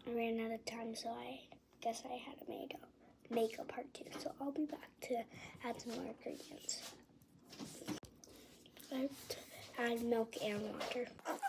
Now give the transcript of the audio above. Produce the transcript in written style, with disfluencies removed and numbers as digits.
I ran out of time, so I guess I had to make a part 2. So I'll be back to add some more ingredients. I have to add milk and water.